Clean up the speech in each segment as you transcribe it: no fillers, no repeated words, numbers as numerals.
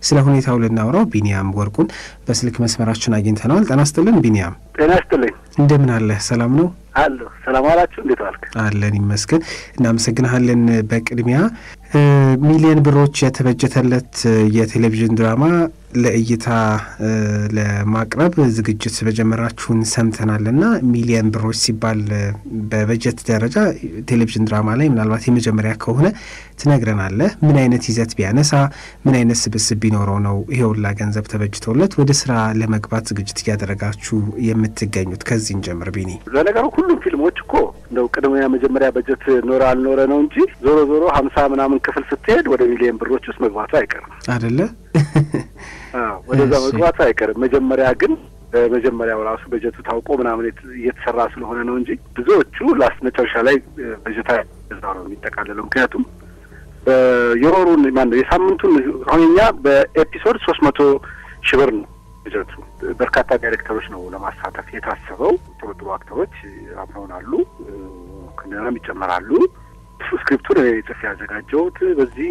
ስለ ሁኔታው ልናወራው ቢኒያም ወርቁን በስልክ መስመራችን አግኝተናል። ጤና ይስጥልን ቢኒያም። ጤና ይስጥልኝ። እንደምን አለ? ሰላም ነው? አሎ ሰላም አላችሁ? እንዴት ዋልክ? አለን ይመስገን። እናመሰግናለን። በቅድሚያ ሚሊዮን ብሮች የተበጀተለት የቴሌቪዥን ድራማ ለእይታ ለማቅረብ ዝግጅት በጀመራችሁን ሰምተናልና ሚሊዮን ብሮች ሲባል በበጀት ደረጃ ቴሌቪዥን ድራማ ላይ ምናልባት የመጀመሪያ ከሆነ ትነግረናለህ። ምን አይነት ይዘት ቢያነሳ ምን አይነት ስብስብ ቢኖረው ነው ይሄውላ ገንዘብ ተበጅቶለት ወደ ስራ ለመግባት ዝግጅት እያደረጋችሁ የምትገኙት? ከዚህ እንጀምር ቢኒ። ለነገሩ ሁሉም ፊልሞች እኮ እንደው ቅድሚያ መጀመሪያ በጀት ኖረ አልኖረ ነው እንጂ ዞሮ ዞሮ 50 ምናምን ክፍል ስትሄድ ወደ ሚሊዮን ብሮች ውስጥ መግባቱ አይቀርም አይደለ? ወደዛ መግባቱ አይቀርም። መጀመሪያ ግን በመጀመሪያው ራሱ በጀቱ ታውቆ ምናምን እየተሰራ ስለሆነ ነው እንጂ ብዙዎቹ መጨረሻ ላይ በጀታ ነው የሚጠቃለለው። ምክንያቱም የወሩን ማነው የሳምንቱን አሁንኛ በኤፒሶድ 300,000 ብር ነው በጀቱ። በርካታ ዳይሬክተሮች ነው ለማሳተፍ የታሰበው። ጥሩ አክተሮች አብረውናሉ፣ ከነራም ይጨመራሉ። ስክሪፕቱን ጽፌ ያዘጋጀሁት በዚህ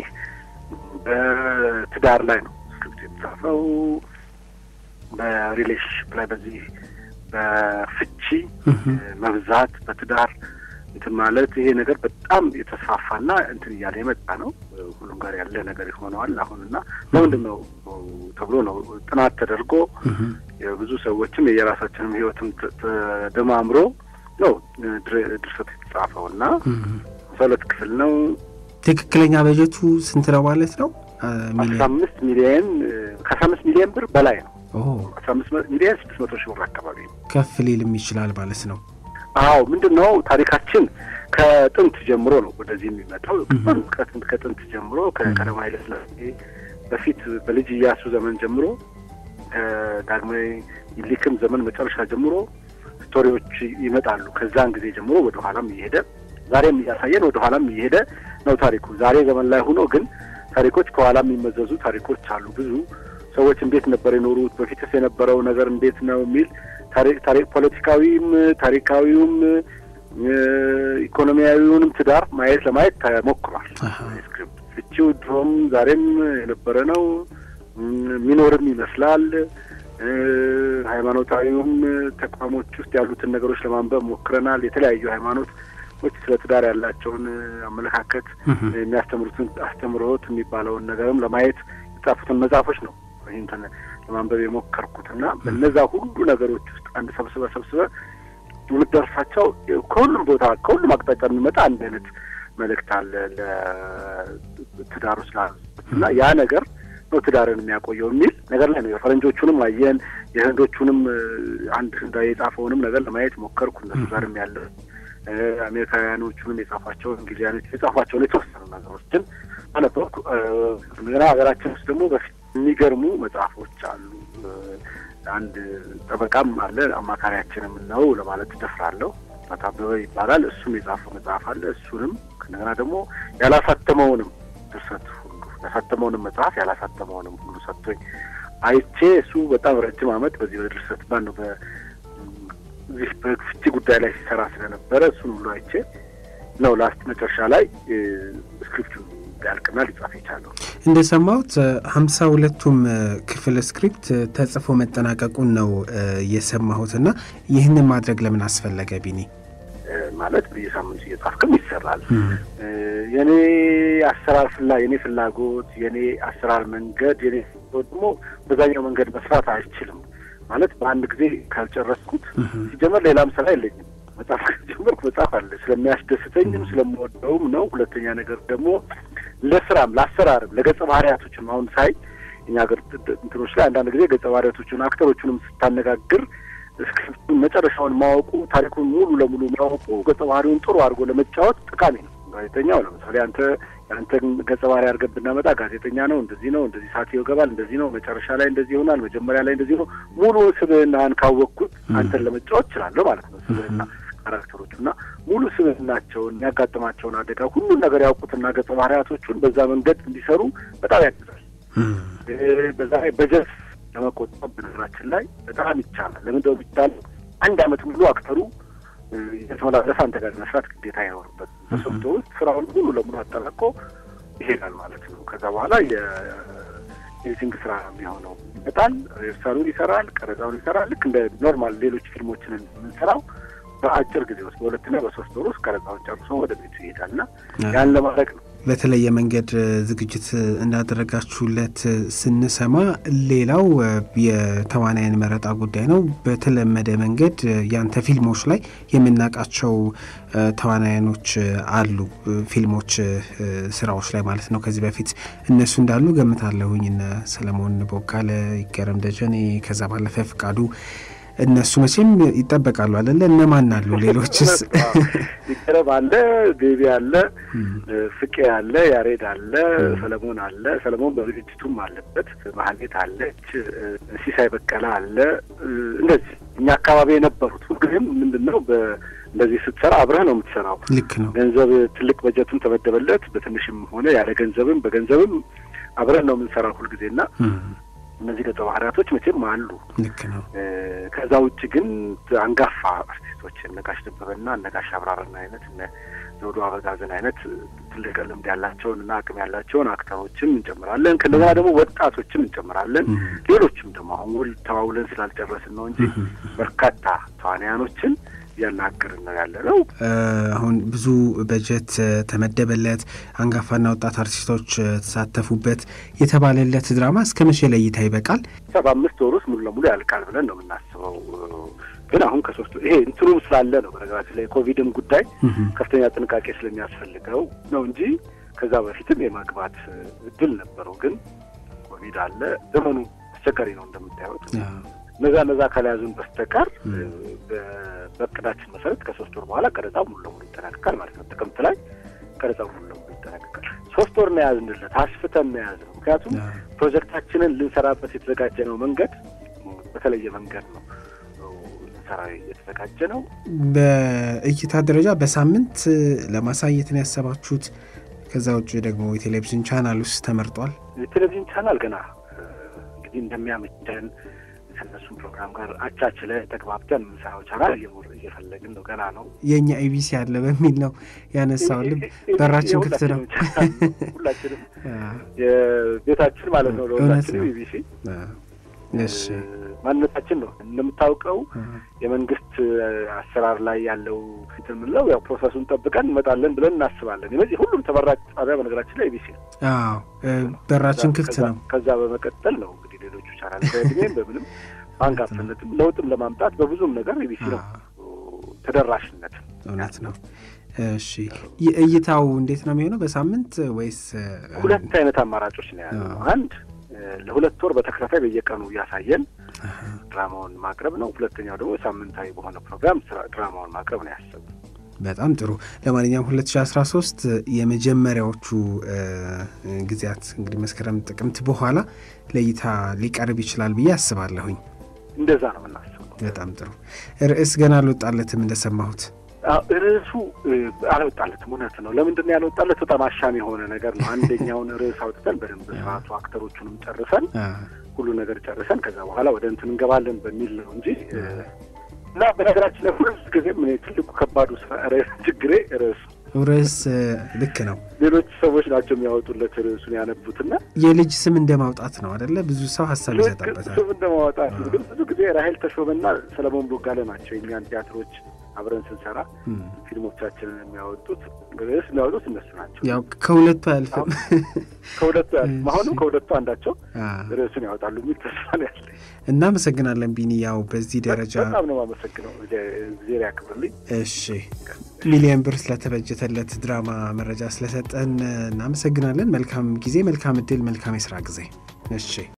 በትዳር ላይ ነው ስክሪፕቱ የተጻፈው፣ በሪሌሽንሺፕ ላይ በዚህ በፍቺ መብዛት በትዳር እንትን ማለት ይሄ ነገር በጣም የተስፋፋና እንትን እያለ የመጣ ነው። ሁሉም ጋር ያለ ነገር ይሆነዋል አሁንና ለምንድነው ተብሎ ነው ጥናት ተደርጎ የብዙ ሰዎችም የራሳችንም ህይወትም ተደማምሮ ነው ድርሰት የተጻፈውና 2 ክፍል ነው። ትክክለኛ በጀቱ ስንት ነው ማለት ነው? 15 ሚሊዮን ከ15 ሚሊዮን ብር በላይ ነው። 15 ሚሊዮን 600,000 ብር አካባቢ ነው። ከፍ ሊልም ይችላል ማለት ነው። አዎ ምንድነው ታሪካችን ከጥንት ጀምሮ ነው ወደዚህ የሚመጣው። ከጥንት ጀምሮ ከቀዳማዊ ኃይለ ሥላሴ በፊት በልጅ ኢያሱ ዘመን ጀምሮ ዳግማዊ ምኒልክም ዘመን መጨረሻ ጀምሮ ስቶሪዎች ይመጣሉ። ከዛን ጊዜ ጀምሮ ወደ ኋላም እየሄደ ዛሬም እያሳየን ወደ ኋላም እየሄደ ነው ታሪኩ። ዛሬ ዘመን ላይ ሆኖ ግን ታሪኮች ከኋላም የሚመዘዙ ታሪኮች አሉ። ብዙ ሰዎች እንዴት ነበር የኖሩት፣ በፊትስ የነበረው ነገር እንዴት ነው የሚል ታሪክ ፖለቲካዊም ታሪካዊውም ኢኮኖሚያዊውንም ትዳር ለማየት ተሞክሯል። ስክሪፕት ፍቺው ድሮም ዛሬም የነበረ ነው፣ ሚኖርም ይመስላል። ሃይማኖታዊውም ተቋሞች ውስጥ ያሉትን ነገሮች ለማንበብ ሞክረናል። የተለያዩ ሃይማኖቶች ስለ ትዳር ያላቸውን አመለካከት የሚያስተምሩትን አስተምሮት የሚባለውን ነገርም ለማየት የተጻፉትን መጽሐፎች ነው ይሄን ለማንበብ የሞከርኩትና በእነዛ ሁሉ ነገሮች ውስጥ አንድ ሰብስበ የምትደርሳቸው ከሁሉም ቦታ ከሁሉም አቅጣጫ የሚመጣ አንድ አይነት መልእክት አለ ለትዳሩ ስላልና ያ ነገር ነው ትዳርን የሚያቆየው የሚል ነገር ላይ ነው። የፈረንጆቹንም አየን፣ የህንዶቹንም አንድ ህንዳ የጻፈውንም ነገር ለማየት ሞከርኩ። እነሱ ጋርም ያለው አሜሪካውያኖቹንም የጻፏቸው እንግሊዛኖቹ የጻፏቸው የተወሰኑ ነገሮችን አነበብኩ። ገና ሀገራችን ውስጥ ደግሞ በፊት የሚገርሙ መጽሐፎች አሉ። አንድ ጠበቃም አለ አማካሪያችንም ነው ለማለት ደፍራለሁ፣ አታበበ ይባላል። እሱም የጻፈው መጽሐፍ አለ። እሱንም ከነገና ደግሞ ያላሳተመውንም ድርሰት ሁሉ ያሳተመውንም መጽሐፍ ያላሳተመውንም ሁሉ ሰጥቶኝ አይቼ እሱ በጣም ረጅም ዓመት በዚህ በድርሰት ነው በዚህ በፍቺ ጉዳይ ላይ ሲሰራ ስለነበረ እሱን ሁሉ አይቼ ነው ላስት መጨረሻ ላይ ስክሪፕቱ ያልቅና ሊጻፍ ይቻላል። እንደሰማሁት 52ቱም ክፍል ስክሪፕት ተጽፎ መጠናቀቁን ነው የሰማሁትና ይህንን ማድረግ ለምን አስፈለገ ቢኒ? ማለት በየሳምንቱ እየጻፍክም ይሰራል። የኔ አሰራር የኔ ፍላጎት የኔ አሰራር መንገድ የኔ ደግሞ በዛኛው መንገድ መስራት አይችልም ማለት በአንድ ጊዜ ካልጨረስኩት ሲጀመር ሌላም ስራ የለኝም። መጽሐፍ ጀመርኩ መጽሐፍ አለ ስለሚያስደስተኝም ስለምወደውም ነው። ሁለተኛ ነገር ደግሞ ለስራም ለአሰራርም ለገጸ ባህሪያቶችም አሁን ሳይ እኛ ሀገር እንትኖች ላይ አንዳንድ ጊዜ ገጸ ባህሪያቶቹን አክተሮቹንም ስታነጋግር ስክሪፕቱን መጨረሻውን ማወቁ ታሪኩን ሙሉ ለሙሉ ማወቁ ገጸ ባህሪውን ጥሩ አድርጎ ለመጫወት ጠቃሚ ነው። ጋዜጠኛው ለምሳሌ አንተን ገጸ ባህሪ አድርገን ብናመጣ ጋዜጠኛ ነው እንደዚህ ሰዓት ይገባል እንደዚህ ነው መጨረሻ ላይ እንደዚህ ይሆናል መጀመሪያ ላይ እንደዚህ ነው ሙሉ ስብዕናህን ካወቅኩት አንተን ለመጫወት እችላለሁ ማለት ነው። ስብዕና ካራክተሮቹና ሙሉ ስብዕናቸውን ያጋጥማቸውን አደጋ ሁሉን ነገር ያውቁትና ገጸ ባህሪያቶቹን በዛ መንገድ እንዲሰሩ በጣም ያግዛል። በዛ በጀት ለመቆጠብ በነገራችን ላይ በጣም ይቻላል። ለምን ደው ይቻላል? አንድ አመት ሙሉ አክተሩ የተመላለሰ አንተ ጋር መስራት ግዴታ አይኖርበት። በሶፍትዌር ውስጥ ስራውን ሁሉ ለሙሉ አጠናቆ ይሄዳል ማለት ነው። ከዛ በኋላ ኤዲቲንግ ስራ የሚሆነው ይመጣል፣ ሬጅስተሩን ይሰራል፣ ቀረጻውን ይሰራል። ልክ እንደ ኖርማል ሌሎች ፊልሞችን የምንሰራው በአጭር ጊዜ ውስጥ በ2 እና በ3 ወር ውስጥ ቀረጻውን ጨርሶ ወደ ቤቱ ይሄዳልና ያን ለማድረግ ነው። በተለየ መንገድ ዝግጅት እንዳደረጋችሁለት ስንሰማ ሌላው የተዋናያን መረጣ ጉዳይ ነው። በተለመደ መንገድ ያንተ ፊልሞች ላይ የምናውቃቸው ተዋናያኖች አሉ፣ ፊልሞች ስራዎች ላይ ማለት ነው። ከዚህ በፊት እነሱ እንዳሉ ገምታለሁኝ። እነ ሰለሞን ቦጋለ፣ ይገረም ደጀኔ፣ ከዛ ባለፈ ፍቃዱ እነሱ መቼም ይጠበቃሉ አይደለ? እነማን አሉ ሌሎችስ? ይገረም አለ፣ ቤቢ አለ፣ ፍቄ አለ፣ ያሬድ አለ፣ ሰለሞን አለ። ሰለሞን በዝግጅቱም አለበት። ማህሌት አለች፣ ሲሳይ በቀለ አለ። እንደዚህ እኛ አካባቢ የነበሩት ሁሉም ምንድነው እንደዚህ ስትሰራ አብረህ ነው የምትሰራው። ልክ ነው። ገንዘብ ትልቅ በጀትም ተመደበለት፣ በትንሽም ሆነ ያለ ገንዘብም በገንዘብም አብረን ነው የምንሰራው ሁልጊዜና እነዚህ ገጸ ባህሪያቶች መቼም አሉ። ልክ ነው። ከዛ ውጭ ግን አንጋፋ አርቲስቶች ነጋሽ ደበበና ነጋሽ አብራራና አይነት እነ ዘውዱ አበጋዘን አይነት ትልቅ ልምድ ያላቸውን እና አቅም ያላቸውን አክተሮችም እንጨምራለን። ከነዛ ደግሞ ወጣቶችም እንጨምራለን። ሌሎችም ደግሞ አሁን ተዋውለን ስላልጨረስን ነው እንጂ በርካታ ተዋናያኖችን ያናገርን ነው ያለነው። አሁን ብዙ በጀት ተመደበለት፣ አንጋፋና ወጣት አርቲስቶች ተሳተፉበት የተባለለት ድራማ እስከ መቼ ለእይታ ይበቃል? 75 ወር ውስጥ ሙሉ ለሙሉ ያልቃል ብለን ነው የምናስበው። ግን አሁን ከ3 ይሄ እንትኑም ስላለ ነው በነገራችን ላይ ኮቪድም ጉዳይ ከፍተኛ ጥንቃቄ ስለሚያስፈልገው ነው እንጂ ከዛ በፊትም የማግባት እድል ነበረው። ግን ኮቪድ አለ፣ ዘመኑ አስቸጋሪ ነው እንደምታዩት። እነዛ ካልያዙን በስተቀር በእቅዳችን መሰረት ከ3 ወር በኋላ ቀረጻው ሙሉ ለሙሉ ይጠናቀቃል ማለት ነው። ጥቅምት ላይ ቀረጻው ሙሉ ለሙሉ ይጠናቀቃል። 3 ወር ነው ያዝንለት፣ አስፍተን ነው ያዝነው። ምክንያቱም ፕሮጀክታችንን ልንሰራበት የተዘጋጀነው መንገድ በተለየ መንገድ ነው ልንሰራ የተዘጋጀ ነው። በእይታ ደረጃ በሳምንት ለማሳየት ነው ያሰባችሁት? ከዛ ውጭ ደግሞ የቴሌቪዥን ቻናል ውስጥ ተመርጧል? የቴሌቪዥን ቻናል ገና እንግዲህ እንደሚያመቸን ከነሱም ፕሮግራም ጋር አቻችለ ተግባብተን የምንሰራው ቻናል እየፈለግን ነው። ገና ነው። የኛ ኢቢሲ አለ በሚል ነው ያነሳው። ልብ በራችን ክፍት ነው። ሁላችንም የቤታችን ማለት ነው። ለሁላችንም ኢቢሲ እሺ ማንነታችን ነው። እንደምታውቀው የመንግስት አሰራር ላይ ያለው እንትን ምንለው ያው ፕሮሰሱን ጠብቀን እንመጣለን ብለን እናስባለን። ስለዚህ ሁሉም ተመራጭ ጣቢያ በነገራችን ላይ ኢቢሲ ነው። አዎ በራችን ክፍት ነው። ከዛ በመቀጠል ነው እንግዲህ ሌሎቹ ቻናል በእድሜም በምንም አንጋፋነትም ለውጥም ለማምጣት በብዙም ነገር ኢቢሲ ነው ተደራሽነት። እውነት ነው። እሺ የእይታው እንዴት ነው የሚሆነው? በሳምንት ወይስ? ሁለት አይነት አማራጮች ነው ያለው። አንድ ለ2 ወር በተከታታይ በየቀኑ ያሳየን ድራማውን ማቅረብ ነው። ሁለተኛው ደግሞ ሳምንታዊ በሆነ ፕሮግራም ድራማውን ማቅረብ ነው ያሰብነው። በጣም ጥሩ። ለማንኛውም 2013 የመጀመሪያዎቹ ጊዜያት እንግዲህ መስከረም፣ ጥቅምት በኋላ ለእይታ ሊቀርብ ይችላል ብዬ አስባለሁኝ። እንደዛ ነው የምናስበው። በጣም ጥሩ። ርዕስ ገና አልወጣለትም እንደሰማሁት? ርዕሱ አልወጣለትም። እውነት ነው። ለምንድን ነው ያልወጣለት? በጣም አሻሚ የሆነ ነገር ነው። አንደኛውን ርዕስ አውጥተን በደንብ ስርዓቱ አክተሮቹንም ጨርሰን ሁሉ ነገር ጨርሰን ከዛ በኋላ ወደ እንትን እንገባለን በሚል ነው እንጂ እና በነገራችን ላይ ሁሉ ጊዜም ትልቁ ከባዱ ችግሬ ርዕስ ልክ ነው። ሌሎች ሰዎች ናቸው የሚያወጡለት ርዕሱን ያነቡትና የልጅ ስም እንደማውጣት ነው አይደለ? ብዙ ሰው ሀሳብ ይሰጣበታል። ስም እንደማውጣት ግን ብዙ ጊዜ ራሄል ተሾመና ሰለሞን ቦጋለ ናቸው የእኛን ቲያትሮች አብረን ስንሰራ ፊልሞቻችንን የሚያወጡት ርዕስ የሚያወጡት እነሱ ናቸው። ያው ከሁለቱ አልፈም አሁንም ከሁለቱ አንዳቸው ርዕሱን ያወጣሉ የሚል ተስፋ ነው ያለኝ። እናመሰግናለን ቢኒ። ያው በዚህ ደረጃ በጣም ነው የማመሰግነው። እግዚአብሔር ያክብርልኝ። እሺ ሚሊዮን ብር ስለተበጀተለት ድራማ መረጃ ስለሰጠን እናመሰግናለን። መልካም ጊዜ፣ መልካም እድል፣ መልካም የስራ ጊዜ። እሺ